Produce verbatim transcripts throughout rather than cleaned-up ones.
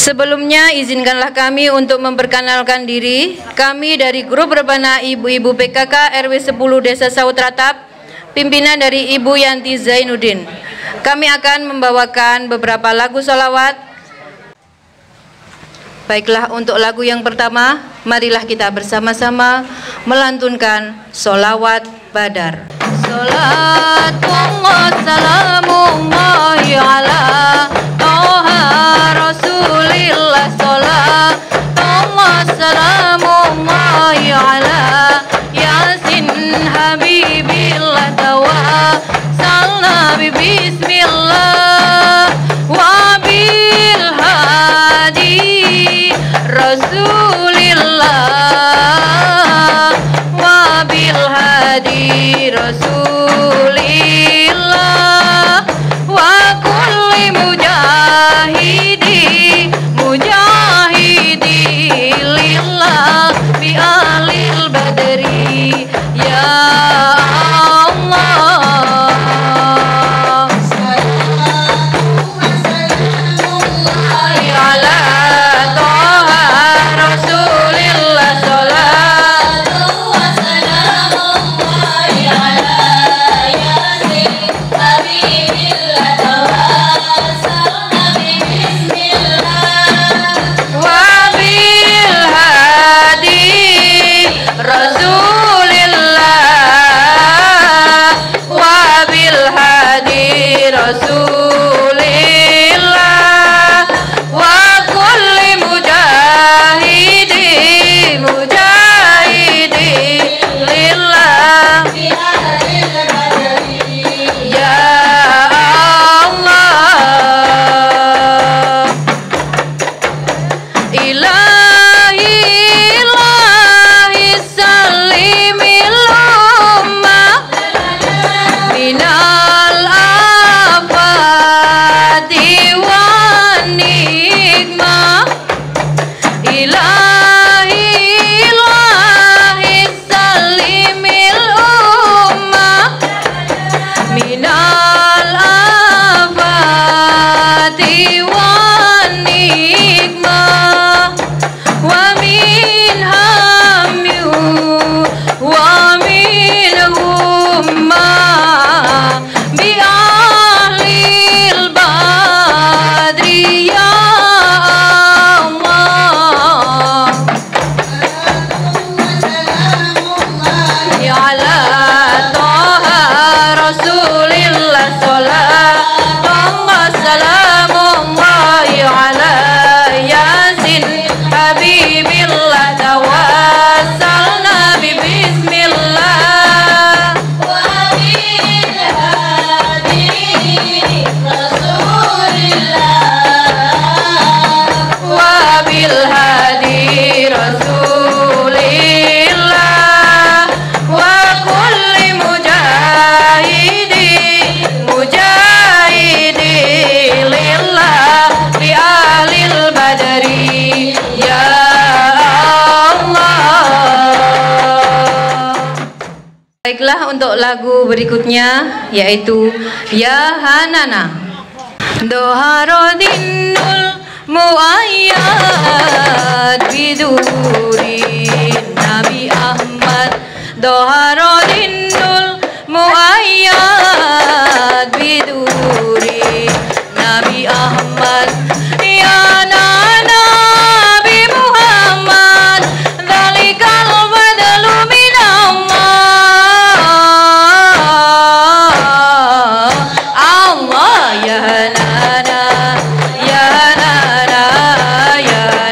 Sebelumnya izinkanlah kami untuk memperkenalkan diri. Kami dari Grup Rebana Ibu-Ibu P K K R W sepuluh Desa Sawut Ratap, pimpinan dari Ibu Yanti Zainuddin. Kami akan membawakan beberapa lagu sholawat. Baiklah, untuk lagu yang pertama, marilah kita bersama-sama melantunkan sholawat Badar. Sholatullah salamullahi ala Toha Rasulillah, sholatullah salamullahi ala Yasin Habibillah, tawassalna bismillah wa bil hadi Rasulillah wa bil hadi Rasulillah wa kulli mujahidi mujahidi lillah bi alil badri ya Allah. Sallallahu ala Toha Rasulillah, sallallahu wasallamullahi ala Yasin Habibillah, tawassalna bismillah wa bil hadi Rasulillah wa bil hadi Rasulillah wa kulli mujahidi mujahidi lillah bi ahlil badri ya Allah. Ilahi ilahi salimil ummah minal afati wan nikmah. Ilahi ilahi salimil ummah minal afati wan nikmah wa min hamyu wa min humma bi ahlil badri ya Allah. Ya ala Toha Rasulillah, sallallahu salamullahi ala Yasin Habibillah, tawassalna bi bismillah wa bil hadi Rasulillah wa bil hadi Rasulillah wa kulli mujahidi mujahidi lillah bi ahlil badri ya Allah. Baiklah, untuk lagu berikutnya yaitu Ya Hanana. Doharodinul muayyad biduri Nabi Ahmad, Doharodinul muayyad biduri Nabi Ahmad, ya nana Nabi Muhammad, dzalikal fadlu minallah. Allah ya nana ya nana ya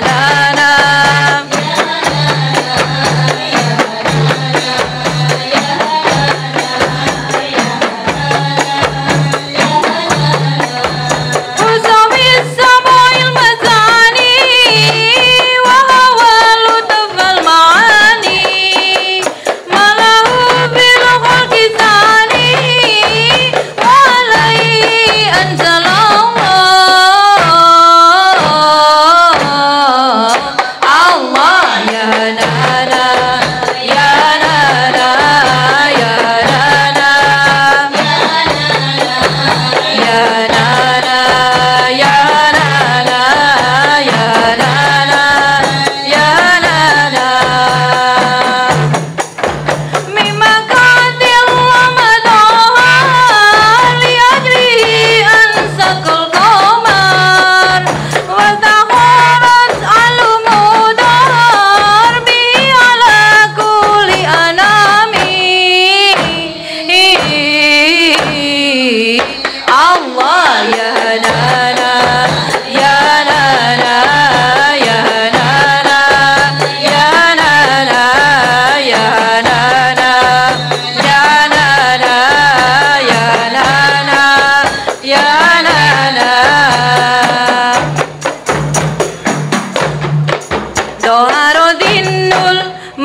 Doharodinul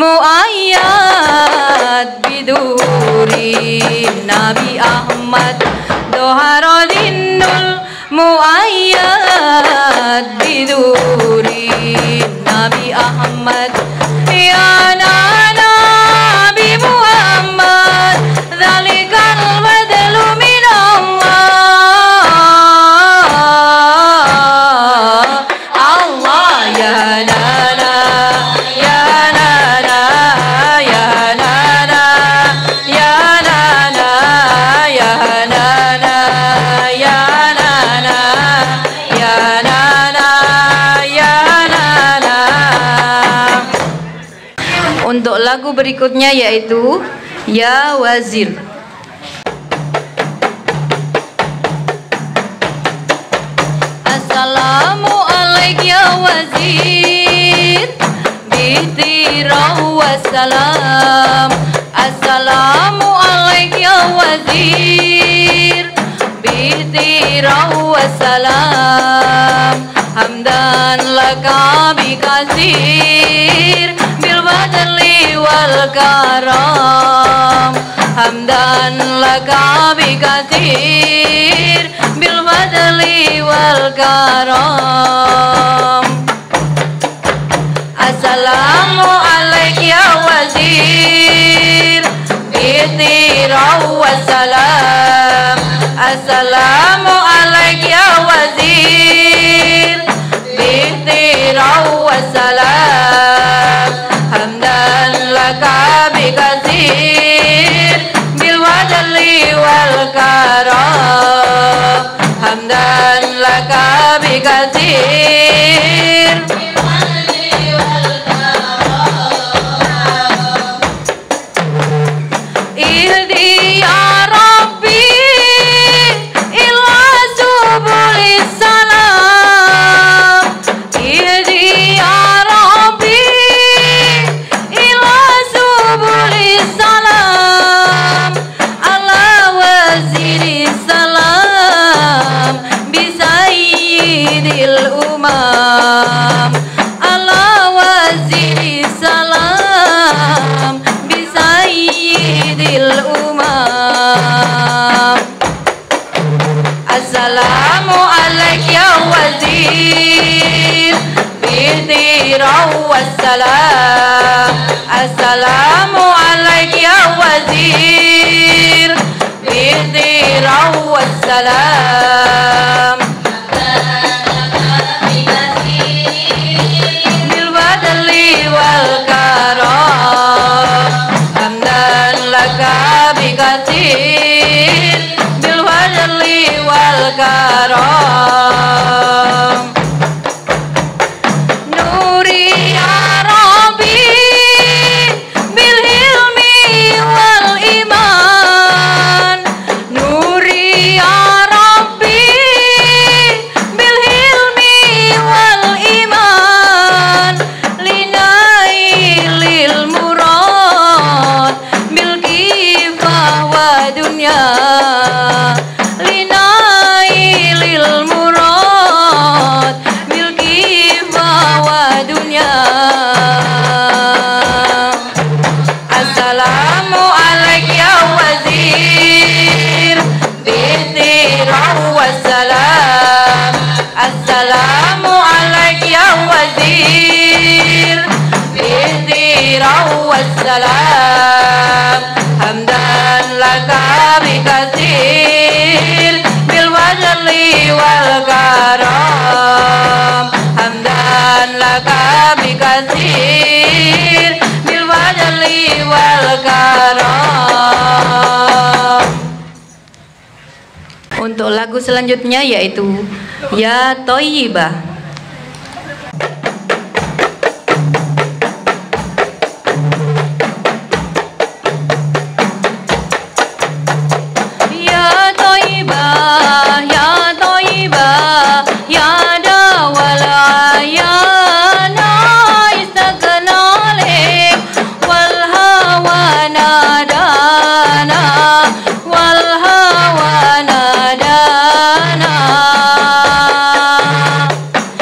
muayyad biduri Nabi Ahmad. Doharodinul muayyad biduri Nabi Ahmad. Ya Nabi Muhammad dzalikal badlu min Allah. Allah ya nana ya nana ya nana ya nana ya nana ya nana ya nana ya nana. Untuk lagu berikutnya yaitu Ya Wazir. Assalamualaikum ya wazir, bitirau wassalam. Assalamualaikum ya wazir, bitirau wassalam. Hamdan laka bikasir, bil badli wal karam. Hamdan laka bikasir, bil badli wal karam. Assalamualaikum ya wazir, bitirau wassalam. Assalamualaikum ya wazir, bitirau wassalam. Hamdan laka bikasir, bil wadli wal karam. Hamdan laka bikasir, bil wadli wal karam. Ihdi ya Rabbi ila subulis salam. Ihdi ya Rabbi ila subulis salam. Ala waziris salam bisayyidil umam. Ala waziris salam bisayyidil umam. Assalamualaikum ya wazir, bitirau wassalam. Assalamualaikum ya wazir, bitirau wassalam. Bil badli wal karam. Hamdan laka bikasir, bil badli wal karam. Nuri ya Rabbi bil hilmi wal iman. Nuri ya Rabbi bil hilmi wal iman. Linailil murad bil kifah wa dunya. Linailil murad bil kifah wa dunya. Assalamualaikum ya wazir, bitirau wassalam. Assalamualaikum ya wazir, bitirau wassalam. Hamdan laka bikasir, bil wadli wal karam. Hamdan laka bikasir, bil wadli wal karam. Untuk lagu selanjutnya yaitu Ya Thayyibah. Ya Thayyibah, ya Thayyibah, ya dawal ayana istagnalik wal hawa nadana wal hawa nadana.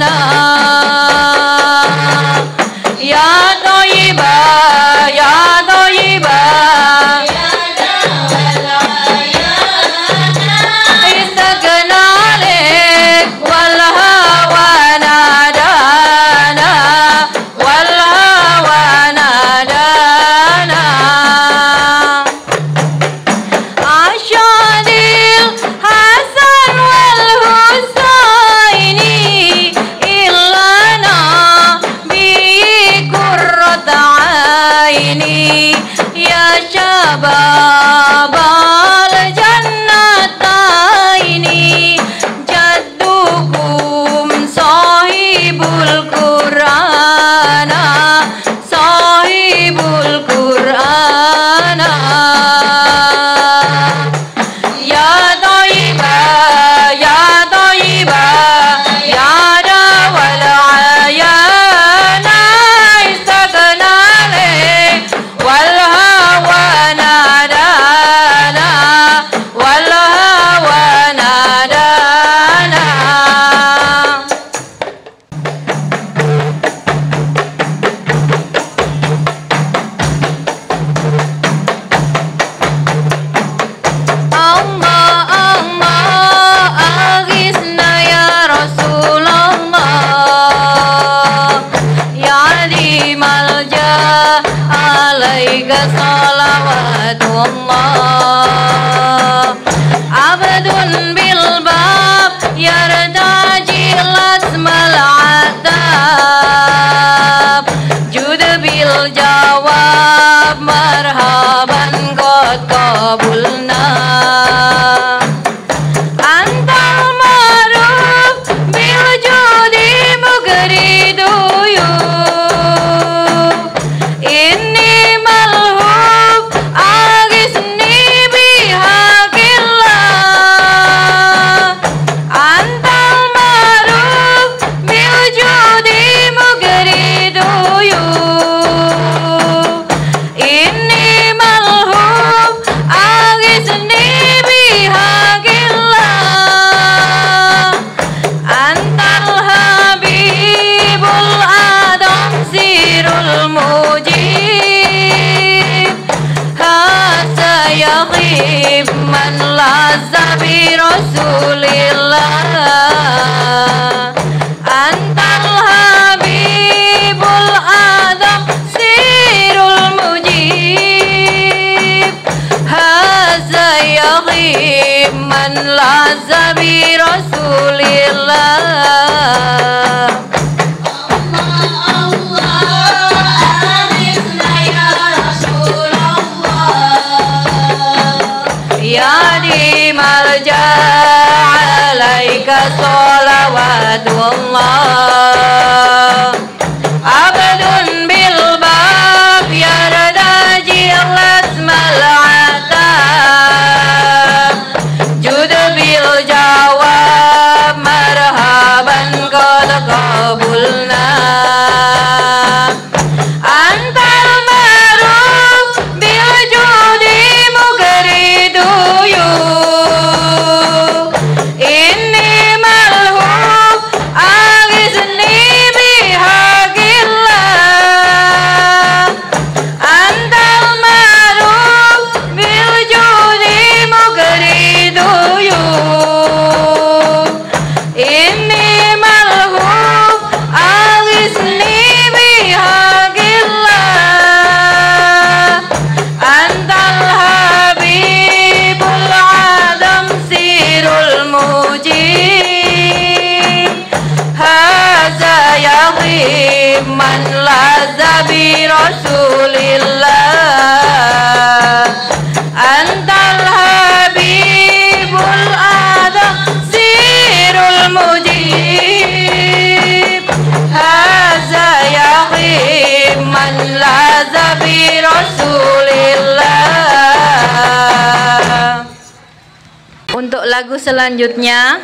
Untuk lagu selanjutnya,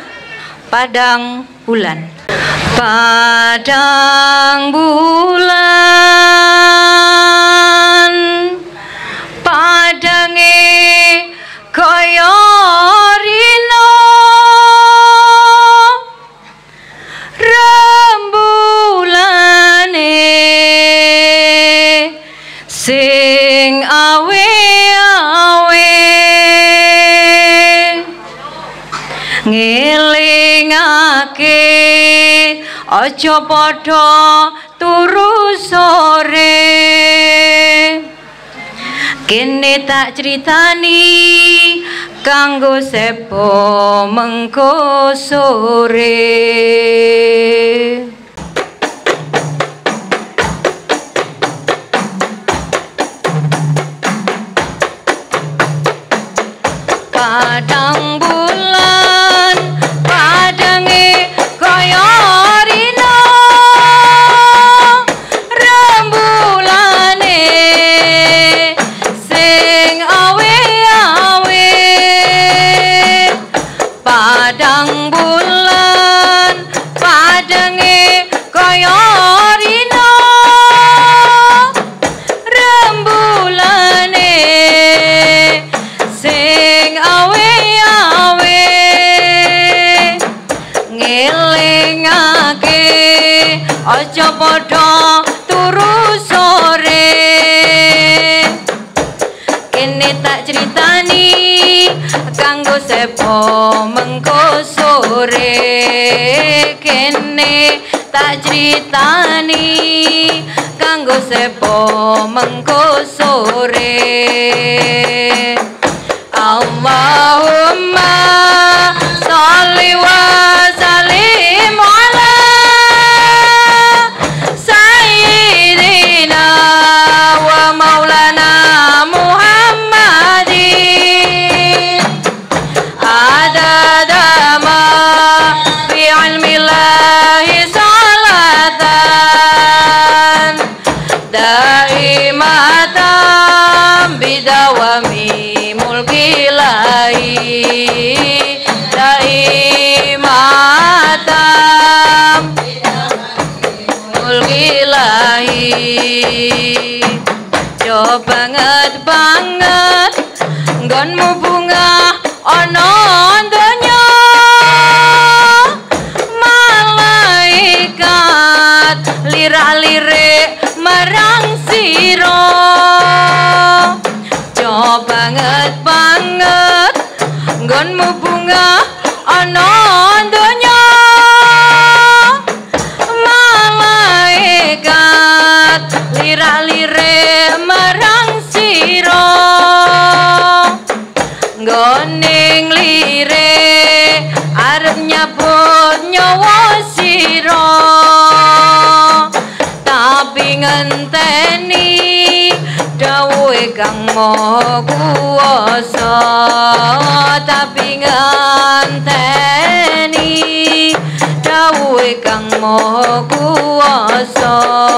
Padang Bulan. Padang bulan, padange kaya rino, ojo podo turu sore. Kene tak critani kanggo sepo mengko sore. Padang bulan padange kaya rina, rembulane sing awe-awe. Padang bulan padange kaya rina, rembulane sing awe-awe. Ngelingake aja padha turu sore. Kene tak critani kanggo sepo mengko sore. Kene tak critani kanggo sepo mengko sore. Allahumma sholli wa sallim ala sayyidina wa maulana Muhammadin adada ma fi ilmillahi salatan daimatan bidawami mulkilahi daimatam mulkilahi. Jo banget banget nggonmu bunga ana donya, malaikat lirak-lirik marang sira. Jo banget banget nggonmu bunga ana donya, malaikat lirak-lirik marang sira. Nggoning lirik arep nyabut nyawa sira, tapi ngenteni dawuhe Kang Maha Kuwasa. Tapi ngenteni dawuhe Kang Maha Kuwasa.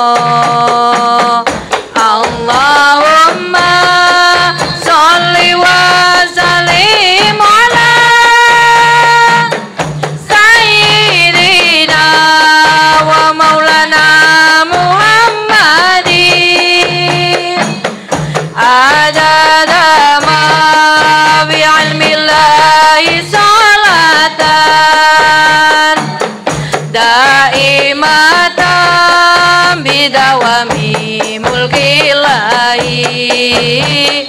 Allahumma sholli wa sallim ala sayyidina wa maulana Muhammadin adada ma bi ilmillahi salatan daimatan bidawami mulkilahi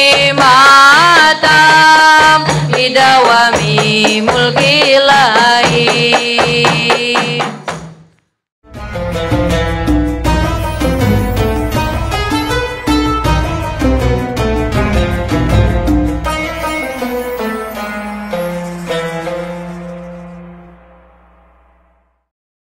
daimatam bidawami mulkilahi.